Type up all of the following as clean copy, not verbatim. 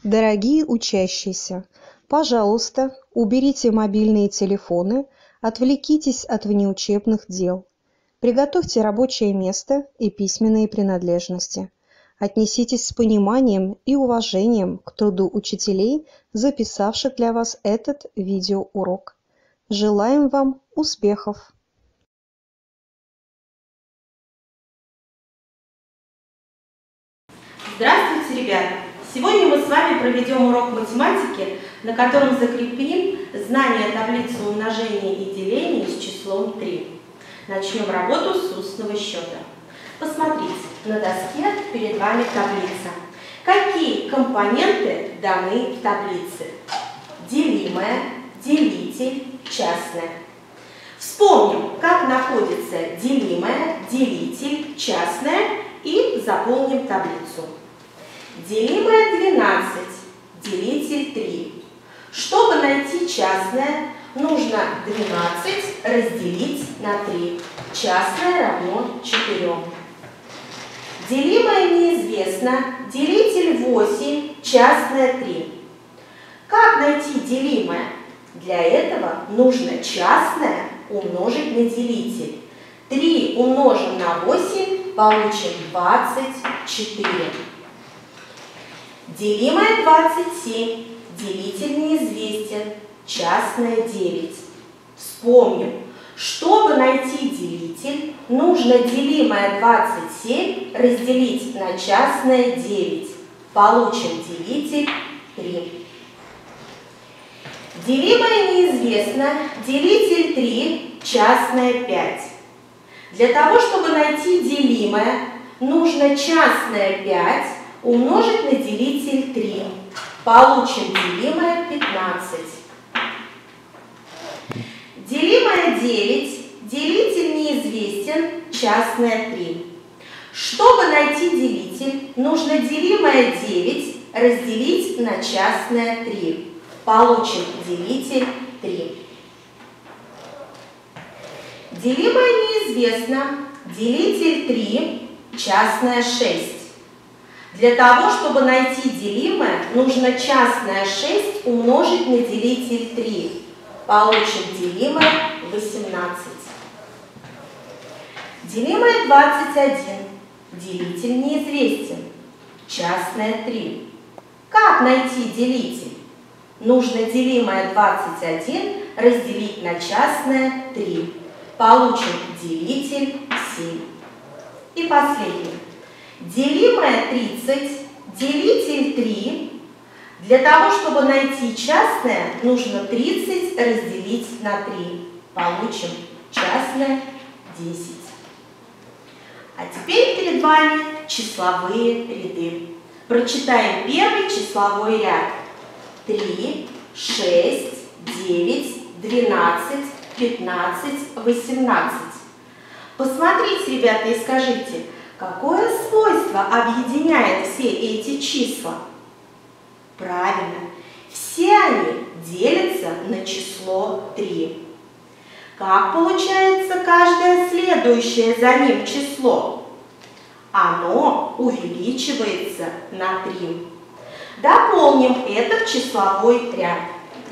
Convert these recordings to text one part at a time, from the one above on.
Дорогие учащиеся, пожалуйста, уберите мобильные телефоны, отвлекитесь от внеучебных дел. Приготовьте рабочее место и письменные принадлежности. Отнеситесь с пониманием и уважением к труду учителей, записавших для вас этот видеоурок. Желаем вам успехов! Здравствуйте, ребята! Сегодня мы с вами проведем урок математики, на котором закрепим знание таблицы умножения и деления с числом 3. Начнем работу с устного счета. Посмотрите, на доске перед вами таблица. Какие компоненты даны в таблице? Делимое, делитель, частное. Вспомним, как находится делимое, делитель, частное и заполним таблицу. Делимое 12, делитель 3. Чтобы найти частное, нужно 12 разделить на 3. Частное равно 4. Делимое неизвестно, делитель 8, частное 3. Как найти делимое? Для этого нужно частное умножить на делитель. 3 умножим на 8, получим 24. Делимое 27, делитель неизвестен, частное 9. Вспомним, чтобы найти делитель, нужно делимое 27 разделить на частное 9. Получим делитель 3. Делимое неизвестно, делитель 3, частное 5. Для того, чтобы найти делимое, нужно частное 5 умножить на делитель 3. Получим делимое 15. Делимое 9, делитель неизвестен, частное 3. Чтобы найти делитель, нужно делимое 9 разделить на частное 3. Получим делитель 3. Делимое неизвестно, делитель 3, частное 6. Для того, чтобы найти делимое, нужно частное 6 умножить на делитель 3. Получим делимое 18. Делимое 21, делитель неизвестен, частное 3. Как найти делитель? Нужно делимое 21 разделить на частное 3. Получим делитель 7. И последнее. Делимое 30, делитель 3. Для того, чтобы найти частное, нужно 30 разделить на 3. Получим частное 10. А теперь перед вами числовые ряды. Прочитаем первый числовой ряд. 3, 6, 9, 12, 15, 18. Посмотрите, ребята, и скажите, какое свойство объединяет все эти числа? Правильно, все они делятся на число 3. Как получается каждое следующее за ним число? Оно увеличивается на 3. Дополним этот числовой ряд.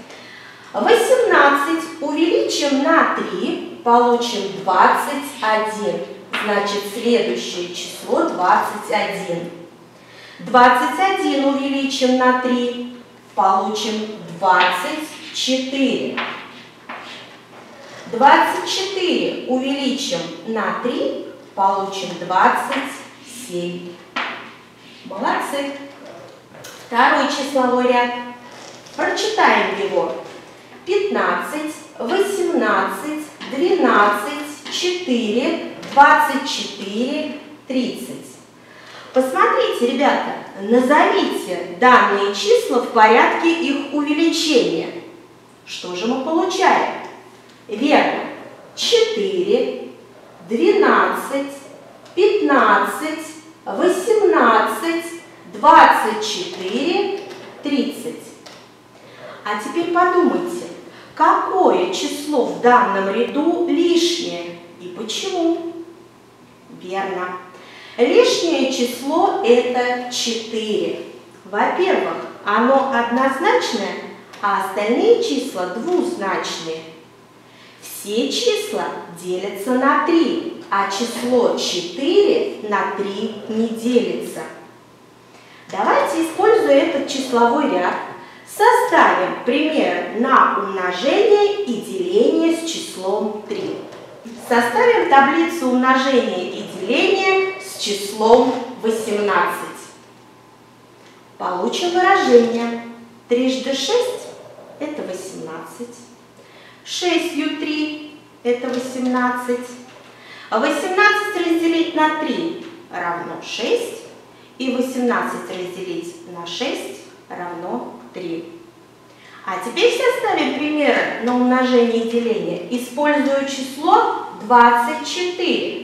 18 увеличим на 3, получим 21. Значит, следующее число 21. 21 увеличим на 3, получим 24. 24 увеличим на 3, получим 27. Молодцы! Второй числовой ряд. Прочитаем его. 15, 18, 12, 4, 24, 30. Посмотрите, ребята, назовите данные числа в порядке их увеличения. Что же мы получаем? Верно, 4, 12, 15, 18, 24, 30. А теперь подумайте, какое число в данном ряду лишнее и почему? Верно. Лишнее число – это 4. Во-первых, оно однозначное, а остальные числа двузначные. Все числа делятся на 3, а число 4 на 3 не делится. Давайте, используя этот числовой ряд, составим пример на умножение и деление с числом 3. Составим таблицу умножения и деления с числом 18. Получим выражение. 3 × 6 – это 18. 6 × 3 – это 18. 18 разделить на 3 равно 6. И 18 разделить на 6 равно 3. А теперь составим примеры на умножение и деление, используя число 24.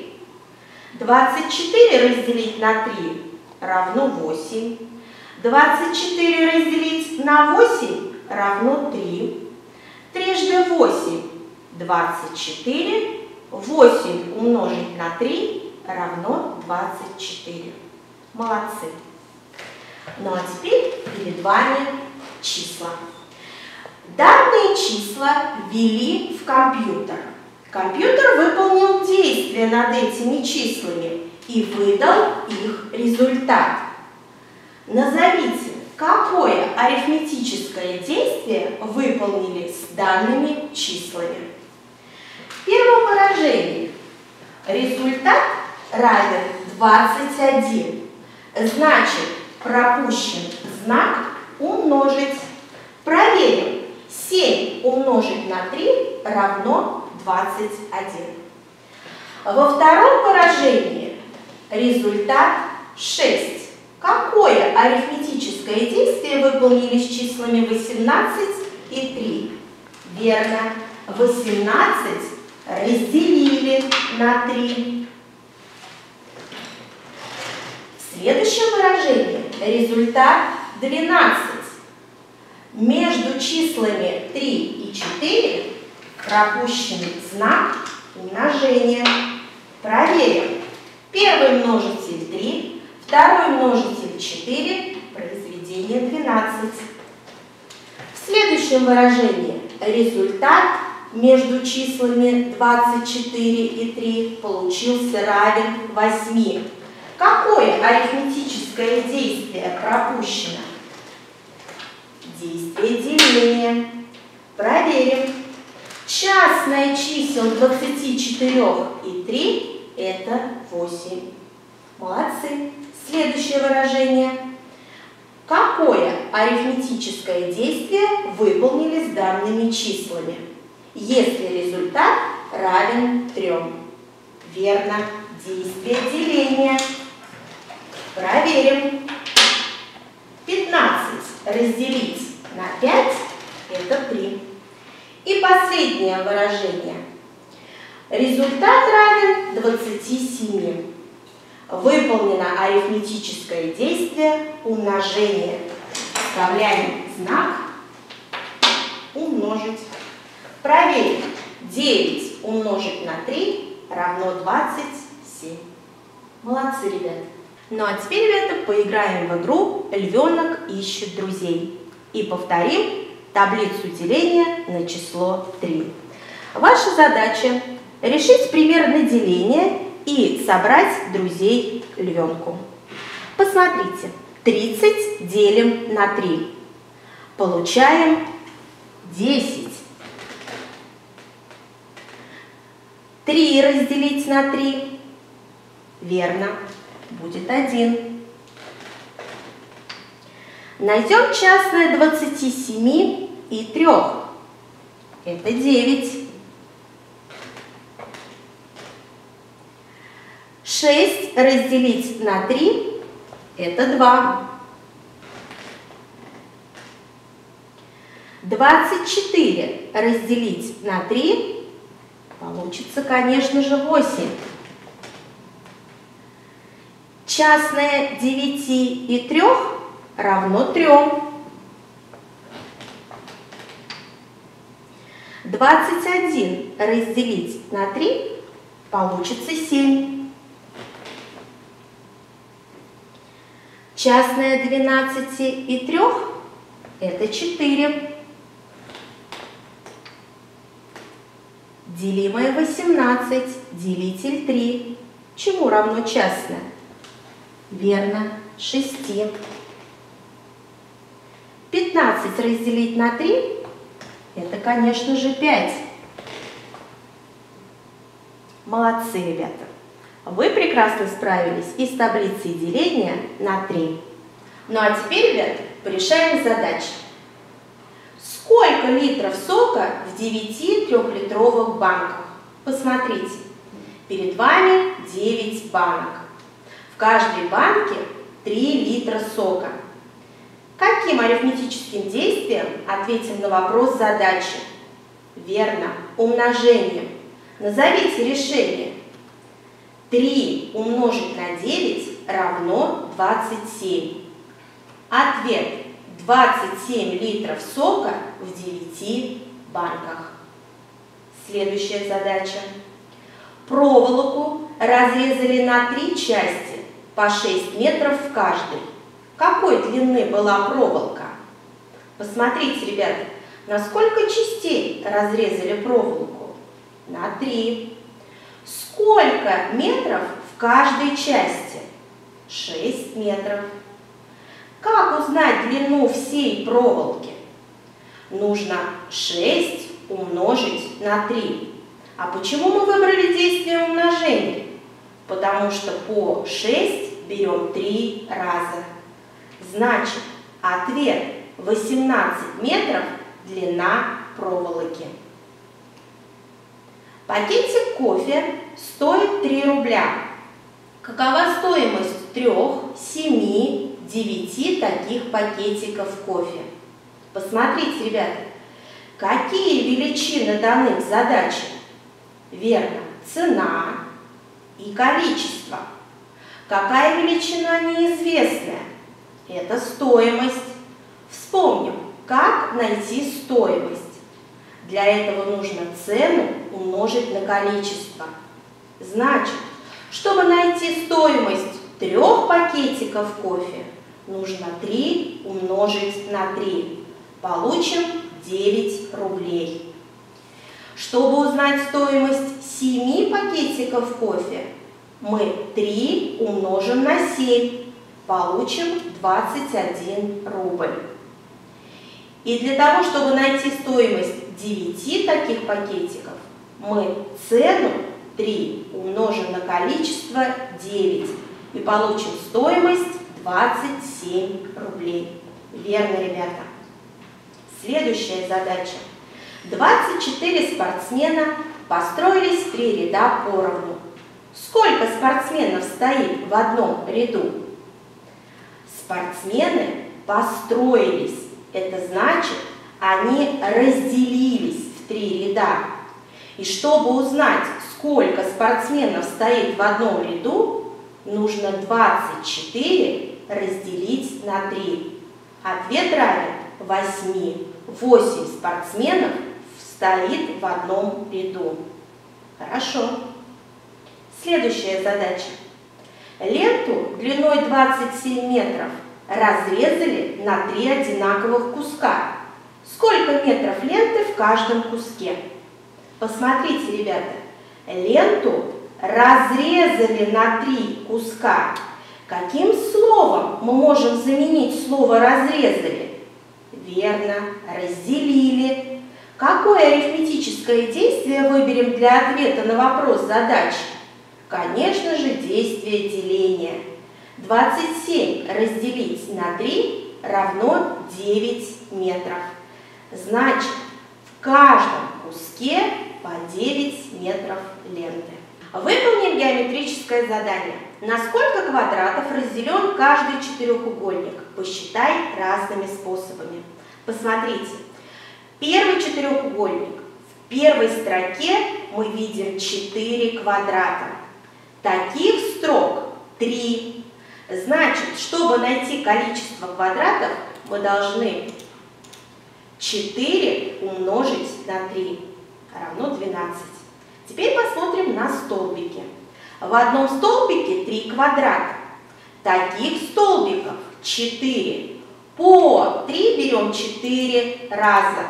24 разделить на 3 равно 8. 24 разделить на 8 равно 3. 3 × 8 – 24. 8 умножить на 3 равно 24. Молодцы! Ну а теперь перед вами числа. Данные числа ввели в компьютер. Компьютер выполнил действие над этими числами и выдал их результат. Назовите, какое арифметическое действие выполнили с данными числами. В первом выражении результат равен 21. Значит, пропущен знак умножить. Проверим. 7 умножить на 3 равно 21. Во втором выражении результат 6. Какое арифметическое действие выполнили с числами 18 и 3? Верно. 18 разделили на 3. В следующем выражении результат 12. Между числами 3 и 4 пропущен знак умножения. Проверим. Первый множитель 3, второй множитель 4, произведение 12. В следующем выражении результат между числами 24 и 3 получился равен 8. Какое арифметическое действие пропущено? Действие деления. Проверим. Частное чисел 24 и 3 – это 8. Молодцы. Следующее выражение. Какое арифметическое действие выполнили с данными числами, если результат равен 3? Верно. Действие деления. Проверим. 15 разделить на 5 – это 3. И последнее выражение. Результат равен 27. Выполнено арифметическое действие умножения. Вставляем знак умножить. Проверим. 9 умножить на 3 равно 27. Молодцы, ребята. Ну а теперь, ребята, поиграем в игру «Львенок ищет друзей» и повторим таблицу деления на число 3. Ваша задача – решить пример на деление и собрать друзей к львенку. Посмотрите, 30 делим на 3. Получаем 10. 3 разделить на 3. Верно, будет 1. Найдем частное 27 и 3. Это 9. 6 разделить на 3 – это 2. 24 разделить на 3 получится, конечно же, 8. Частное 9 и 3 равно 3. 21 разделить на 3 получится 7. Частное 12 и 3 Это 4. Делимое 18, делитель 3. Чему равно частное? Верно, 6. 15 разделить на 3 – это, конечно же, 5. Молодцы, ребята! Вы прекрасно справились и с таблицей деления на 3. Ну а теперь, ребята, порешаем задачи. Сколько литров сока в 9 трехлитровых банках? Посмотрите, перед вами 9 банок. В каждой банке 3 литра сока. Каким арифметическим действием ответим на вопрос задачи? Верно, умножением. Назовите решение. 3 умножить на 9 равно 27. Ответ: 27 литров сока в 9 банках. Следующая задача. Проволоку разрезали на 3 части, по 6 метров в каждой. Какой длины была проволока? Посмотрите, ребята, на сколько частей разрезали проволоку? На 3. Сколько метров в каждой части? 6 метров. Как узнать длину всей проволоки? Нужно 6 умножить на 3. А почему мы выбрали действие умножения? Потому что по 6 берем 3 раза. Значит, ответ: 18 метров длина проволоки. Пакетик кофе стоит 3 рубля. Какова стоимость 3, 7, 9 таких пакетиков кофе? Посмотрите, ребята, какие величины даны в задаче? Верно, цена и количество. Какая величина неизвестная? Это стоимость. Вспомним, как найти стоимость. Для этого нужно цену умножить на количество. Значит, чтобы найти стоимость 3 пакетиков кофе, нужно 3 умножить на 3. Получим 9 рублей. Чтобы узнать стоимость 7 пакетиков кофе, мы 3 умножим на 7. Получим 21 рубль. И для того, чтобы найти стоимость 9 таких пакетиков, мы цену 3 умножим на количество 9 и получим стоимость 27 рублей. Верно, ребята? Следующая задача. 24 спортсмена построились в 3 ряда поровну. Сколько спортсменов стоит в одном ряду? Спортсмены построились. Это значит, они разделились в 3 ряда. И чтобы узнать, сколько спортсменов стоит в одном ряду, нужно 24 разделить на 3. Ответ равен 8. 8 спортсменов стоит в одном ряду. Хорошо. Следующая задача. Ленту длиной 27 метров разрезали на 3 одинаковых куска. Сколько метров ленты в каждом куске? Посмотрите, ребята, ленту разрезали на 3 куска. Каким словом мы можем заменить слово «разрезали»? Верно, разделили. Какое арифметическое действие выберем для ответа на вопрос задачи? Конечно же, действие деления. 27 разделить на 3 равно 9 метров. Значит, в каждом куске по 9 метров ленты. Выполним геометрическое задание. На сколько квадратов разделен каждый четырехугольник? Посчитай разными способами. Посмотрите. Первый четырехугольник. В первой строке мы видим 4 квадрата. Таких строк 3. Значит, чтобы найти количество квадратов, мы должны 4 умножить на 3 равно 12. Теперь посмотрим на столбики. В одном столбике 3 квадрата. Таких столбиков 4. По 3 берем 4 раза.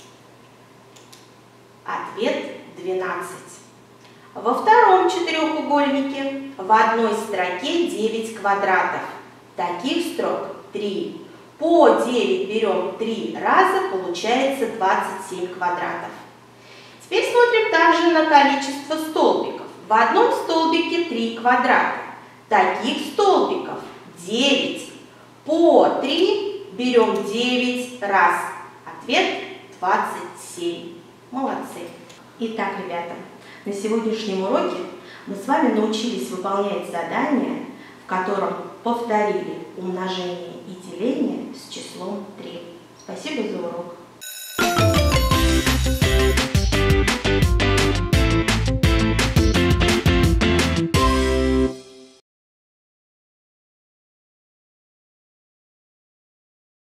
Ответ 12. Во втором четырехугольнике в одной строке 9 квадратов. Таких строк 3. По 9 берем 3 раза, получается 27 квадратов. Теперь смотрим также на количество столбиков. В одном столбике 3 квадрата. Таких столбиков 9. По 3 берем 9 раз. Ответ 27. Молодцы. Итак, ребята, на сегодняшнем уроке мы с вами научились выполнять задание, в котором повторили умножение и деление с числом 3. Спасибо за урок.